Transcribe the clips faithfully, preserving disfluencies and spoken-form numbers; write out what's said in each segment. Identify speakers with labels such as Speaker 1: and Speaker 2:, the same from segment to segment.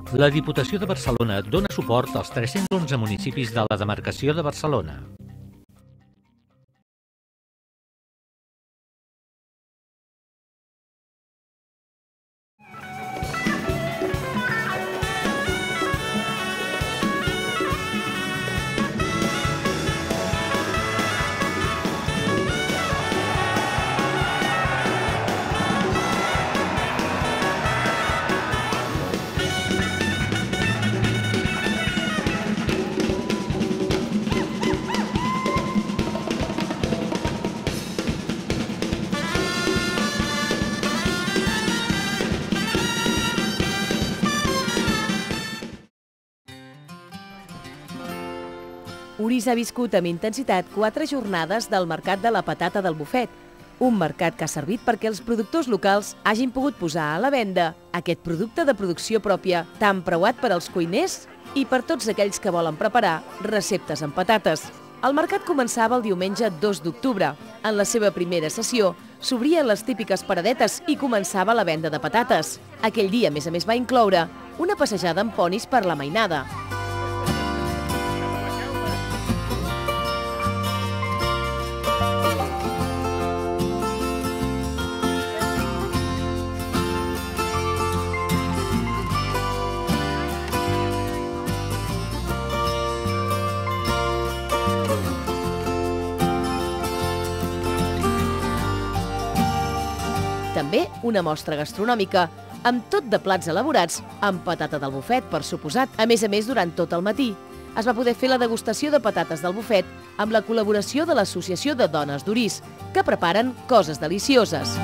Speaker 1: La Diputació de Barcelona dona suport als tres-cents onze municipis de la demarcació de Barcelona.
Speaker 2: Orís ha viscut amb intensitat quatre jornades del Mercat de la Patata del Bufet, un mercat que ha servit perquè els productors locals hagin pogut posar a la venda aquest producte de producció pròpia tan preuat per als cuiners i per tots aquells que volen preparar receptes amb patates. El mercat començava el diumenge dos d'octubre. En la seva primera sessió s'obrien les típiques paradetes i començava la venda de patates. Aquell dia, a més a més, va incloure una passejada amb ponis per la mainada. També una mostra gastronòmica, amb tot de plats elaborats amb patata del bufet, per suposat. A més a més, durant tot el matí es va poder fer la degustació de patates del bufet amb la col·laboració de l'Associació de Dones d'Orís, que preparen coses delicioses.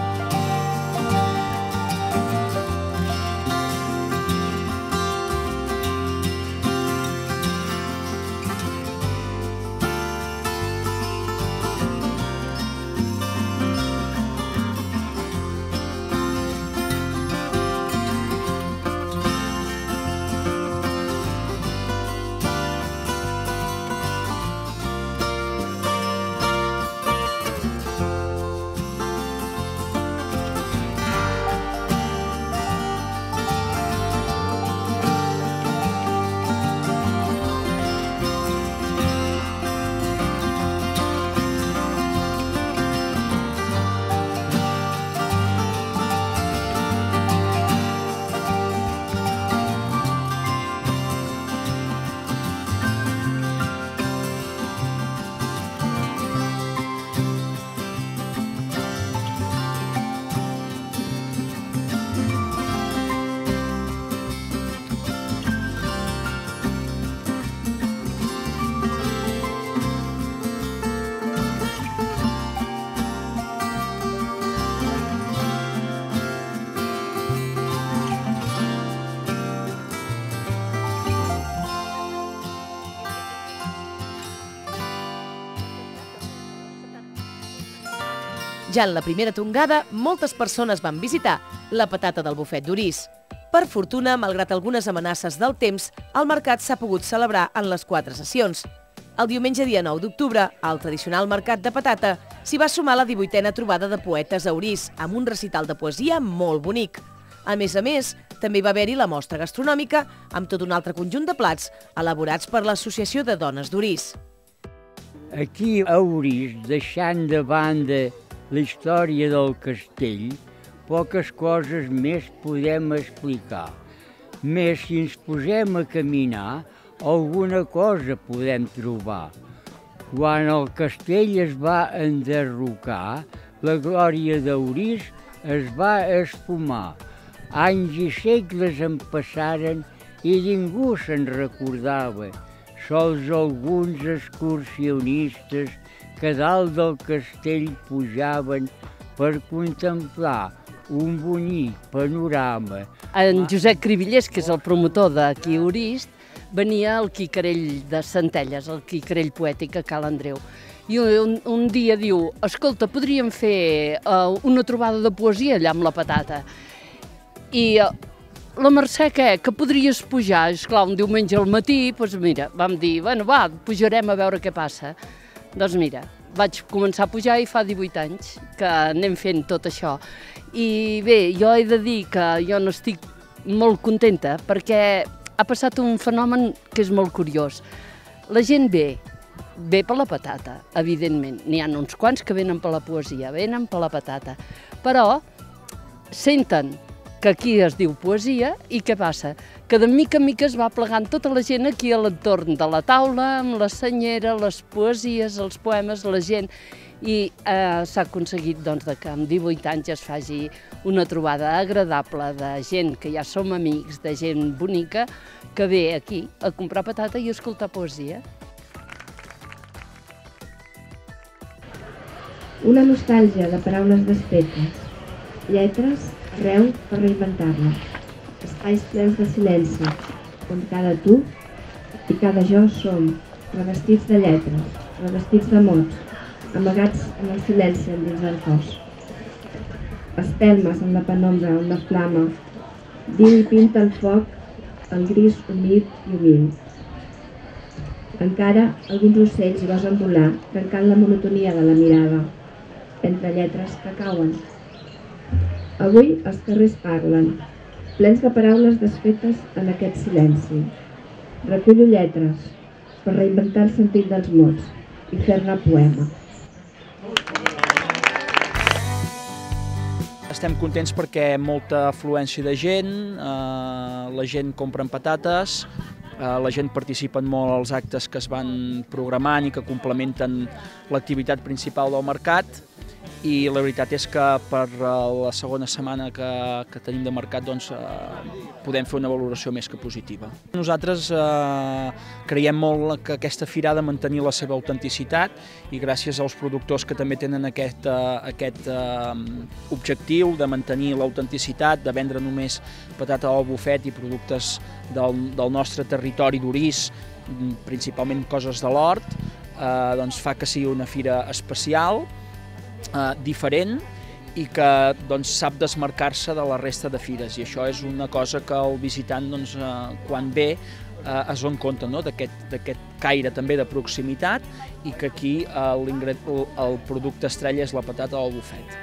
Speaker 2: Ja en la primera tongada, moltes persones van visitar la patata del bufet d'Orís. Per fortuna, malgrat algunes amenaces del temps, el mercat s'ha pogut celebrar en les quatre sessions. El diumenge dia nou d'octubre, al tradicional mercat de patata, s'hi va sumar la divuitena trobada de poetes a Orís, amb un recital de poesia molt bonic. A més a més, també hi va haver-hi la mostra gastronòmica amb tot un altre conjunt de plats elaborats per l'Associació de Dones d'Orís.
Speaker 3: Aquí a Orís, deixant de banda la història del castell, poques coses més podem explicar. Més si ens posem a caminar, alguna cosa podem trobar. Quan el castell es va enderrocar, la glòria d'Orís es va esfumar. Anys i segles en passaren i ningú se'n recordava. Sols alguns excursionistes que dalt del castell pujaven per contemplar un bonic panorama.
Speaker 4: En Josep Cribillers, que és el promotor d'aquí a Orís, venia al Quicarell de Centelles, el Quicarell poètic a Cal Andreu. I un, un dia diu, escolta, podríem fer uh, una trobada de poesia allà amb la patata. I uh, la Mercè, què? Que podries pujar? Esclar, un diumenge al matí, doncs mira, vam dir, bueno, va, pujarem a veure què passa. Doncs mira, vaig començar a pujar i fa divuit anys que anem fent tot això. I bé, jo he de dir que jo no estic molt contenta perquè ha passat un fenomen que és molt curiós. La gent ve, ve per la patata, evidentment. N'hi ha uns quants que venen per la poesia, venen per la patata. Però senten que aquí es diu poesia i què passa? Que de mica en mica es va plegant tota la gent aquí a l'entorn de la taula, amb la senyera, les poesies, els poemes, la gent. I eh, s'ha aconseguit doncs, que amb divuit anys es faci una trobada agradable de gent que ja som amics, de gent bonica, que ve aquí a comprar patata i a escoltar poesia.
Speaker 5: Una nostàlgia de paraules desfetes, lletres arreu per reinventar-les, espais plens de silenci, on cada tu i cada jo som revestits de lletres, revestits de mots, amagats en el silenci endins del cos. Espelmes en la penombra, en la flama, diu i pinta el foc, el gris humit i humil. Encara alguns ocells gosen volar, trencant la monotonia de la mirada, entre lletres que cauen. Avui els carrers parlen, plens de paraules desfetes en aquest silenci. Recullo lletres per reinventar el sentit dels mots i fer-ne poema.
Speaker 6: Estem contents perquè molta afluència de gent, eh, la gent compra patates, eh, la gent participa molt als actes que es van programant i que complementen l'activitat principal del mercat. I la veritat és que per la segona setmana que, que tenim de mercat doncs, eh, podem fer una valoració més que positiva. Nosaltres eh, creiem molt que aquesta fira ha de mantenir la seva autenticitat i gràcies als productors que també tenen aquest, eh, aquest eh, objectiu de mantenir l'autenticitat, de vendre només patata al bufet i productes del, del nostre territori d'Orís, principalment coses de l'hort, eh, doncs fa que sigui una fira especial, Uh, diferent i que doncs, sap desmarcar-se de la resta de fires, i això és una cosa que el visitant doncs, uh, quan ve uh, es dona compte, no? d'aquest caire també de proximitat i que aquí uh, el, el producte estrella és la patata al bufet.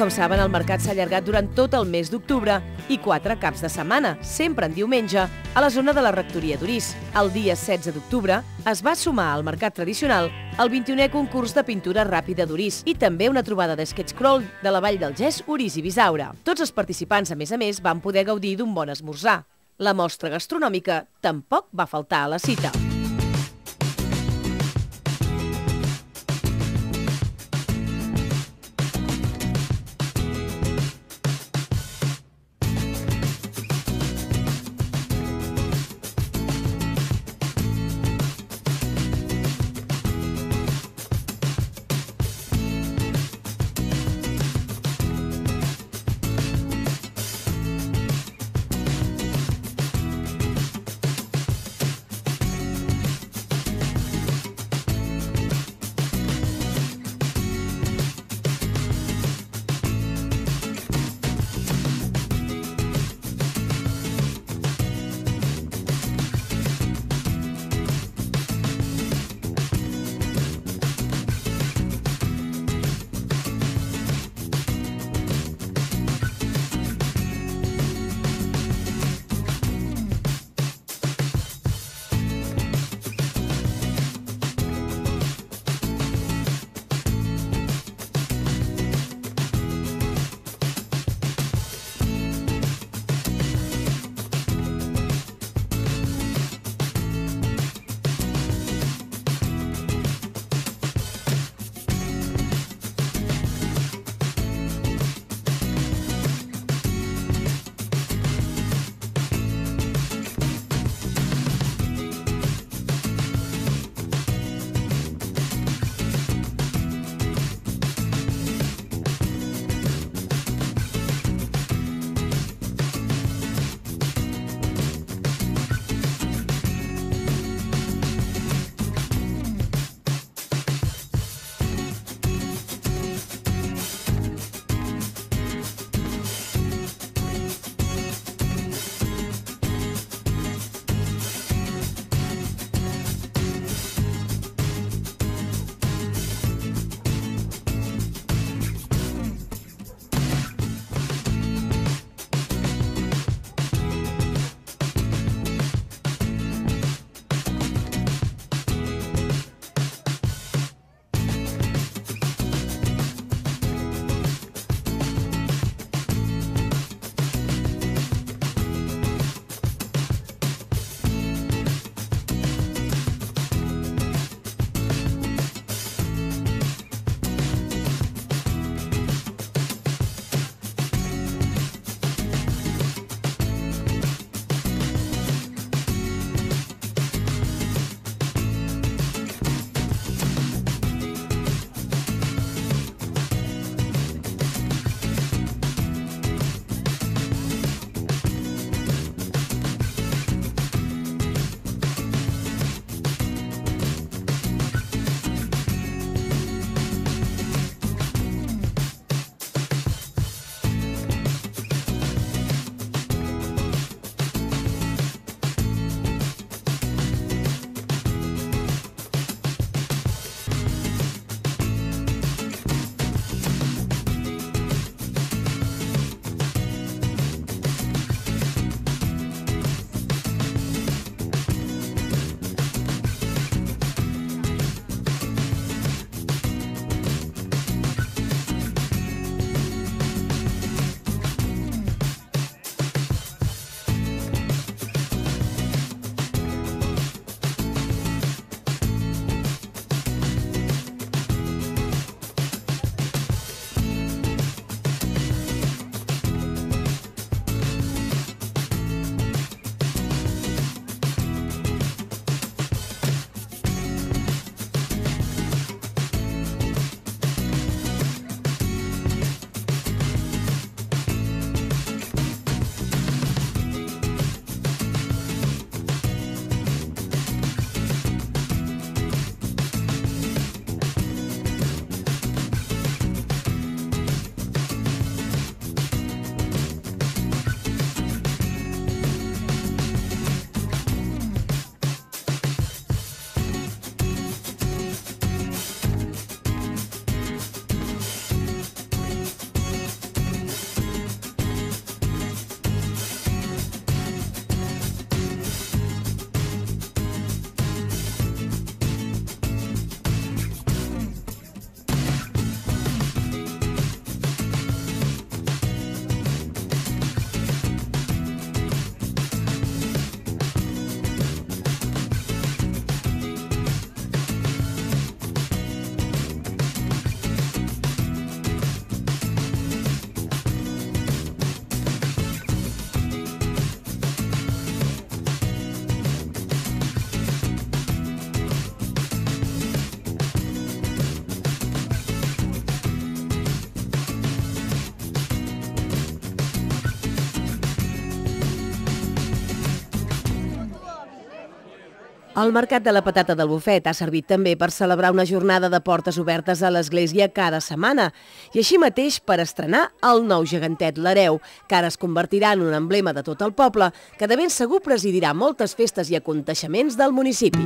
Speaker 2: Com saben, el mercat s'ha allargat durant tot el mes d'octubre i quatre caps de setmana, sempre en diumenge, a la zona de la rectoria d'Orís. El dia setze d'octubre es va sumar al mercat tradicional el vint-i-unè concurs de pintura ràpida d'Orís i també una trobada d'sketch crawl de la Vall del Gès, Orís i Bisaura. Tots els participants, a més a més, van poder gaudir d'un bon esmorzar. La mostra gastronòmica tampoc va faltar a la cita. El Mercat de la Patata del Bufet ha servit també per celebrar una jornada de portes obertes a l'església cada setmana i així mateix per estrenar el nou gegantet l'Hereu, que ara es convertirà en un emblema de tot el poble, que de ben segur presidirà moltes festes i aconteixements del municipi.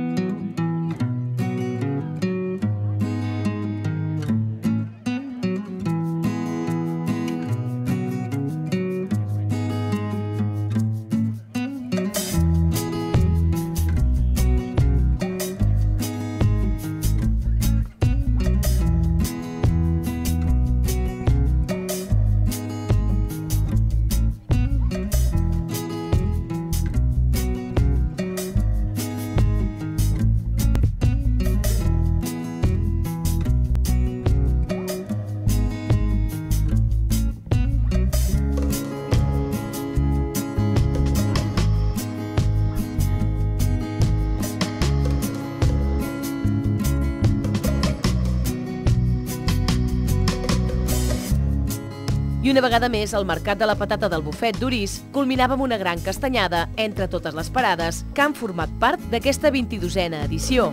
Speaker 2: I una vegada més, el Mercat de la Patata del Bufet d'Orís culminava amb una gran castanyada entre totes les parades que han format part d'aquesta vint-i-dosena edició.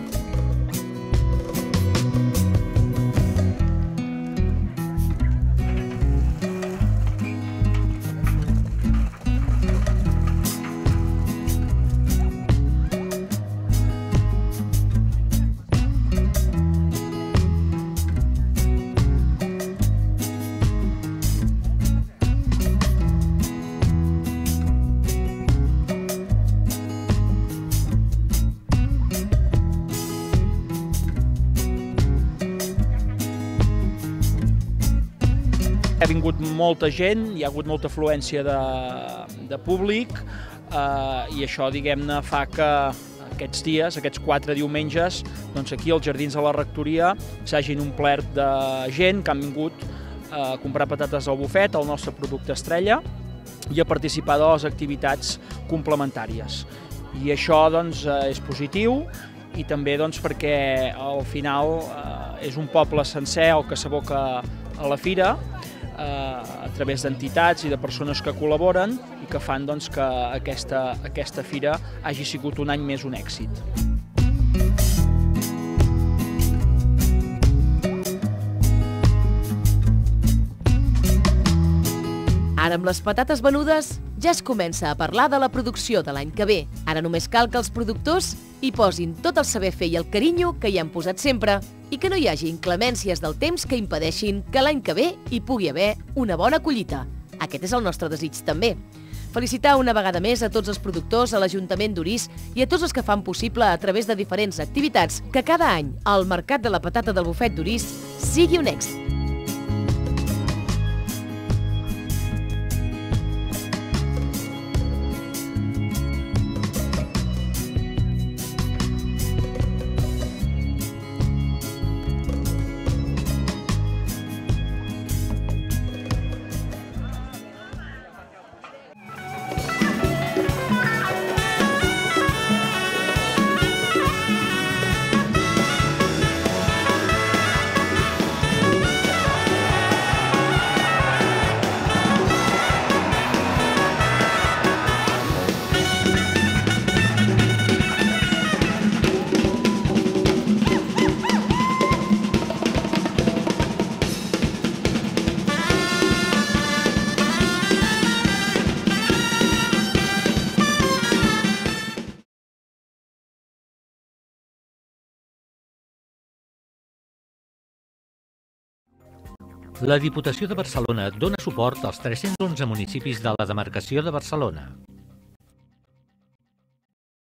Speaker 6: Ha vingut molta gent, hi ha hagut molta afluència de, de públic eh, i això, diguem-ne, fa que aquests dies, aquests quatre diumenges, doncs aquí als Jardins de la Rectoria s'hagin omplert de gent que han vingut a comprar patates al bufet, el nostre producte estrella, i a participar de les activitats complementàries. I això doncs, és positiu i també doncs, perquè al final eh, és un poble sencer el que s'aboca a la fira, a través d'entitats i de persones que col·laboren i que fan doncs, que aquesta, aquesta fira hagi sigut un any més un èxit.
Speaker 2: Ara, amb les patates venudes, ja es comença a parlar de la producció de l'any que ve. Ara només cal que els productors hi posin tot el saber fer i el carinyo que hi han posat sempre i que no hi hagi inclemències del temps que impedeixin que l'any que ve hi pugui haver una bona collita. Aquest és el nostre desig també. Felicitar una vegada més a tots els productors, a l'Ajuntament d'Orís i a tots els que fan possible a través de diferents activitats que cada any el Mercat de la Patata del Bufet d'Orís sigui un èxit.
Speaker 1: La Diputació de Barcelona dona suport als tres-cents onze municipis de la demarcació de Barcelona.